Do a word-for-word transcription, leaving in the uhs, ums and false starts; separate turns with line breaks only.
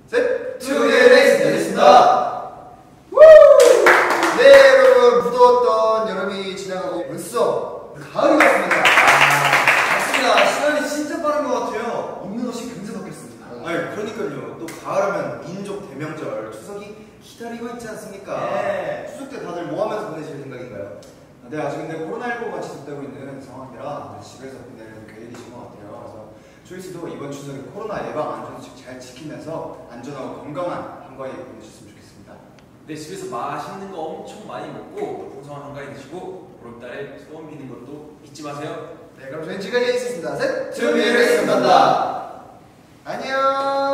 셋! 투게레이스 되겠습니다. 네, 여러분, 무더웠던 여름이 지나가고 벌써 가을이 왔습니다.
아, 맞습니다. 시간이 진짜 빠른 것 같아요.
입는 옷이 금세 바뀌었습니다.
아니, 그러니까요. 또 가을하면 민족 대명절 추석이 기다리고 있지 않습니까?
네.
추석 때 다들 뭐 하면서 보내실 생각인가요?
네, 아직 근데 코로나십구가 지속되고 있는 상황이라 집에서 보내는 계획이신 것 같아요. 그래서 조이스도 이번 추석에 코로나 예방 안전수칙 잘 지키면서 안전하고 건강한 한가위 보내셨으면 좋겠습니다.
네, 집에서 맛있는 거 엄청 많이 먹고 풍성한 한가위 드시고 보름달에 소원 비는 것도 잊지 마세요.
네, 그럼 저희는 지금까지 있습니다. 셋!
투게레이스 간다.
안녕!